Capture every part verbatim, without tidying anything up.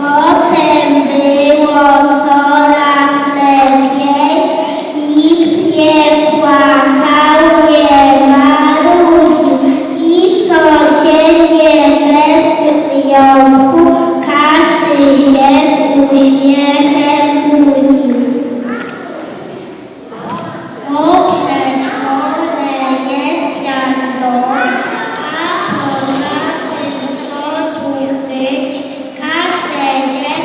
Potem było coraz lepiej, nikt nie płakał, nie marudził i codziennie bez wyjątku każdy się z uśmiechem budził. Bo przedszkole jest jak dom, a poza tym co tu być, każde dziecko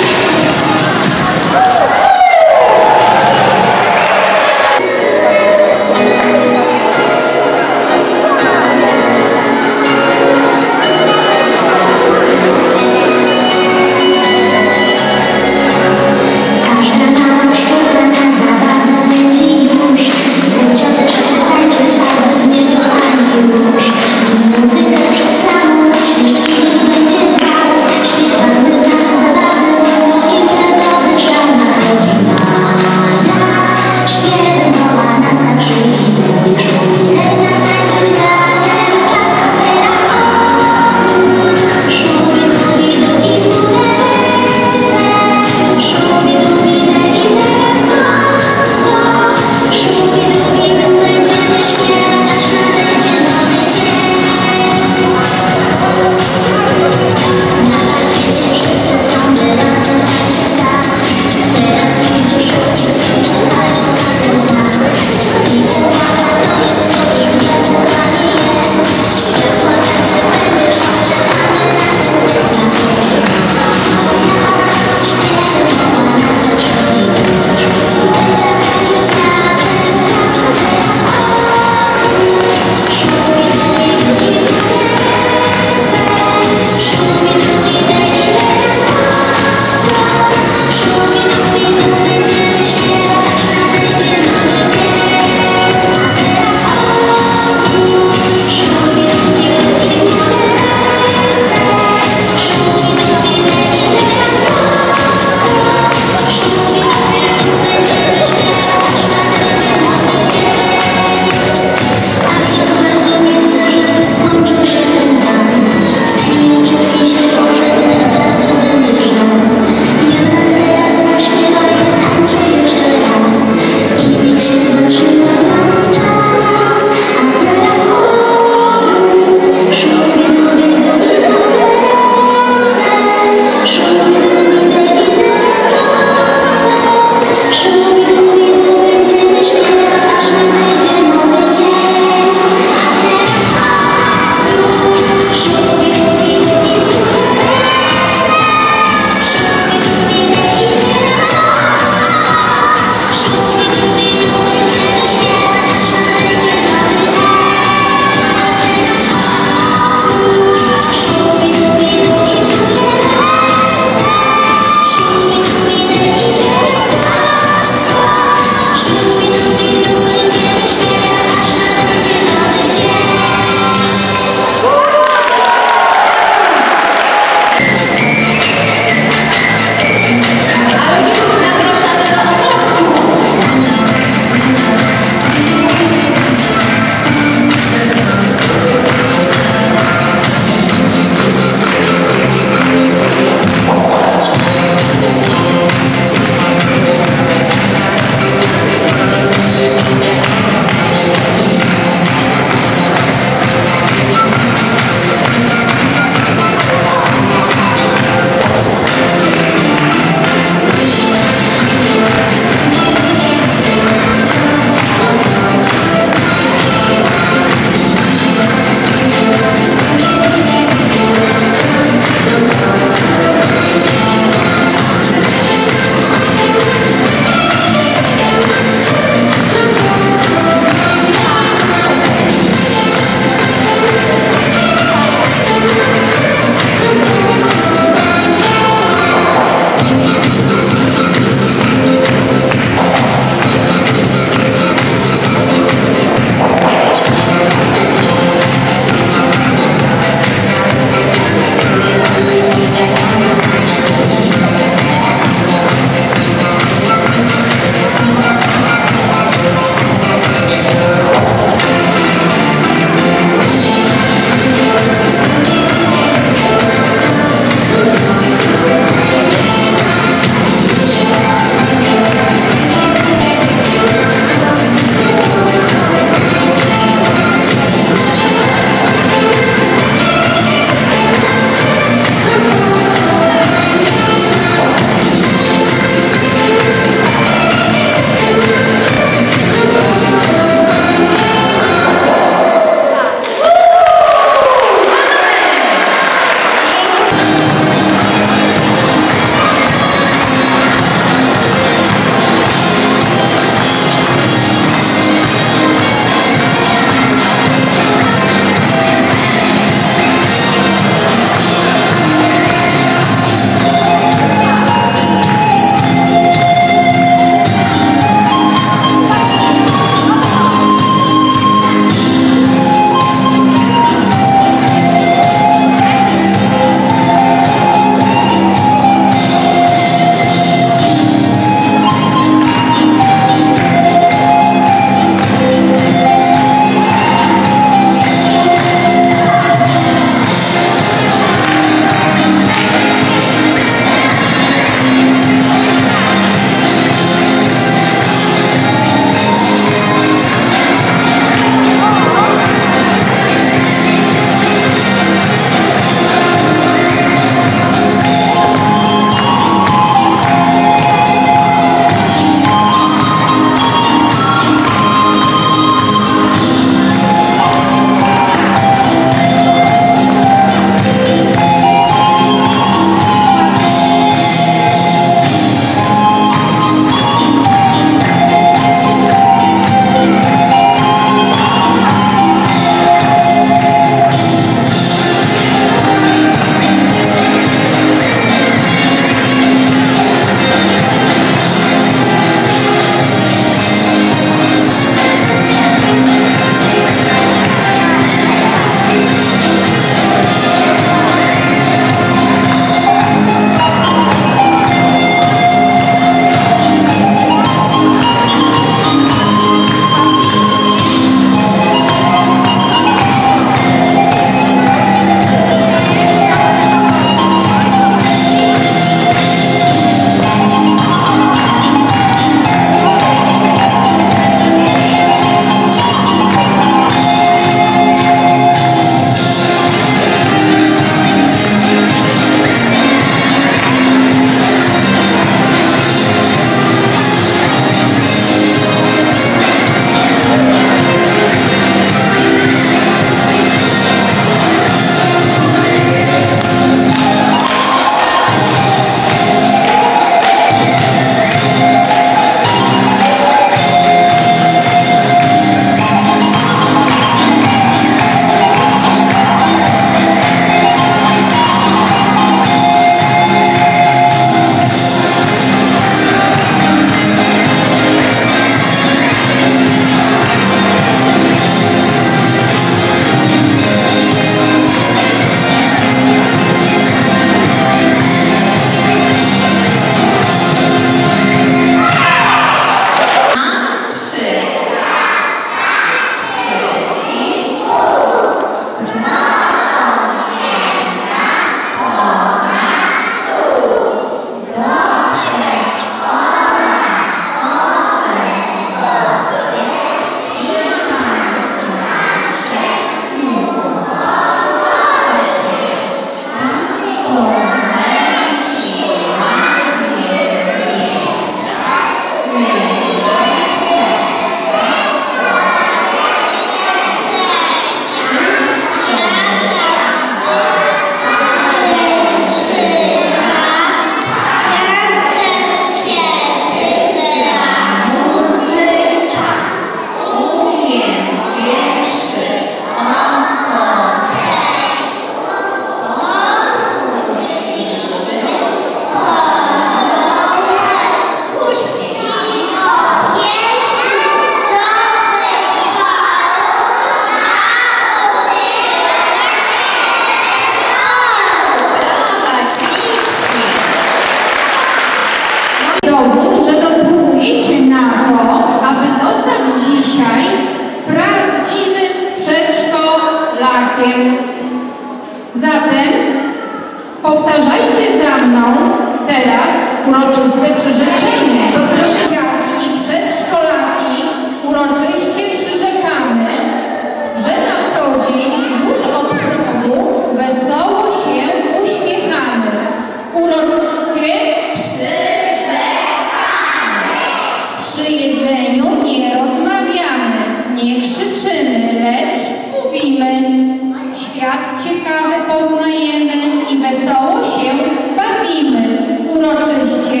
za mną teraz uroczyste przyrzeczenie. Dzieciaki, przedszkolaki, uroczyście przyrzekamy, że na co dzień już od progu wesoło się uśmiechamy. Uroczyście przyrzekamy. Przy jedzeniu nie rozmawiamy, nie krzyczymy, lecz mówimy. Świat ciekawy poznajemy i wesoło się bawimy. Uroczyście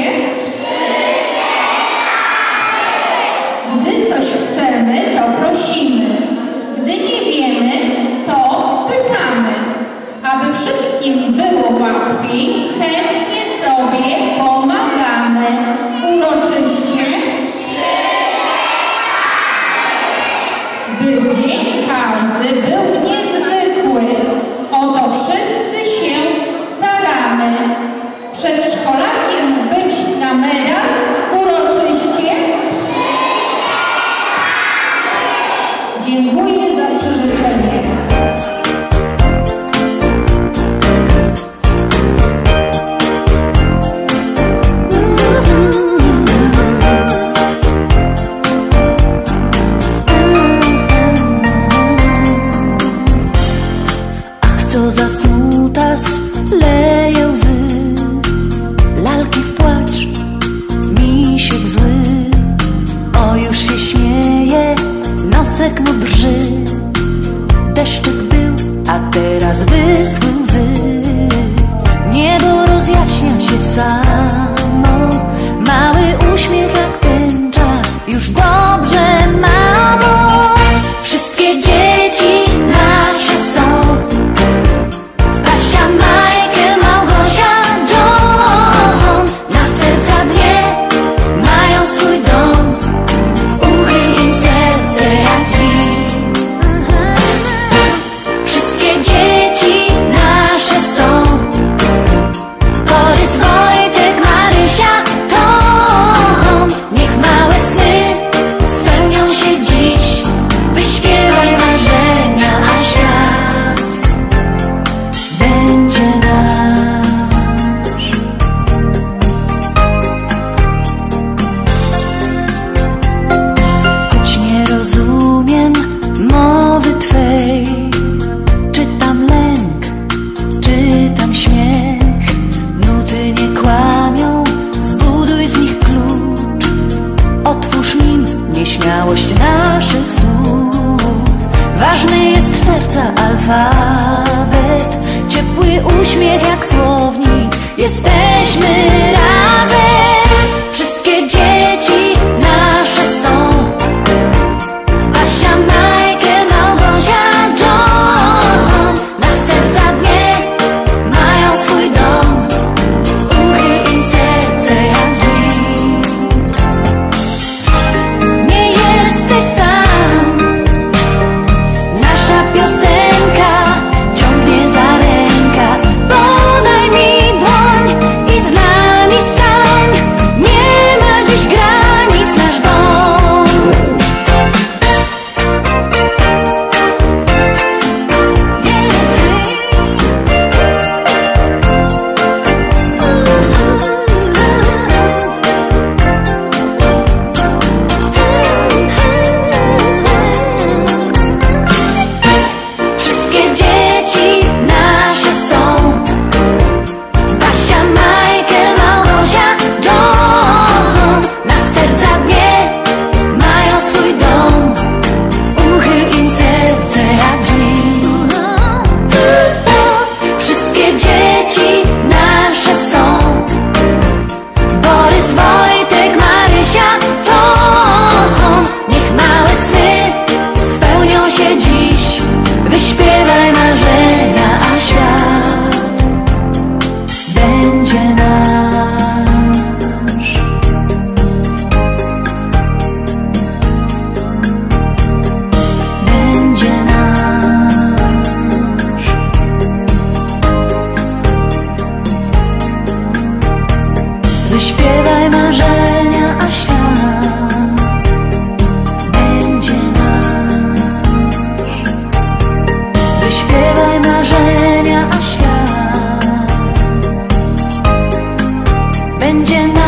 gdy coś chcemy, to prosimy. Gdy nie wiemy, to pytamy. Aby wszystkim było łatwiej, chętnie sobie pomagamy. Uroczyście by dzień każdy był niezwykły. O to wszyscy się staramy. Przedszkolakiem być na medal uroczyście. Dziękuję za przyrzeczenie. Co za smutas leje łzy, lalki w płacz, misiek zły. O, już się śmieje, nosek mu drży. Deszczyk był, a teraz wyschły łzy. Niebo rozjaśnia się samo, mały uśmiech jak tęcza, już dobrze mamo. Wszystkie dzieci nasze są. Michael, Małgosia, John, na serca dnie mają swój dom. Uchyl im serce jak drzwi. Wszystkie dzieci nasze są. Borys, Wojtek, Marysia, Tom. Niech małe sny spełnią się dziś. Wyśpiewaj marzenia, a świat będzie nasz. Choć nie rozumiem mowy Twej, czytam lęk, czytam śmiech. Nuty nie kłamią, zbuduj z nich klucz. Otwórz nim nieśmiałość naszych słów. Ważny jest serca alfabet, ciepły uśmiech jak słownik. Jesteśmy razem. Wszystkie dzieci nasze są. Basia, Michael, Małgosia, John, na serca dnie mają swój dom. Uchyl im serce jak drzwi. Nie jesteś sam. Nasza piosenka ciągnie za rękaw. Podaj mi dłoń i z nami stań. Nie ma dziś granic nasz dom. Wszystkie dzieci nasze są. Basia, Michael, Małgosia, John, na serca dnie mają swój dom. Uchyl im serce jak drzwi. Wszystkie dzieci nasze są. Borys, Wojtek, Marysia, Tom. Niech małe sny spełnią się dziś. Wyśpiewaj marzenia, a świat będzie nasz. Będzie nasz. Wyśpiewaj marzenia, a świat będzie nasz. Wyśpiewaj marzenia, a świat będzie nas.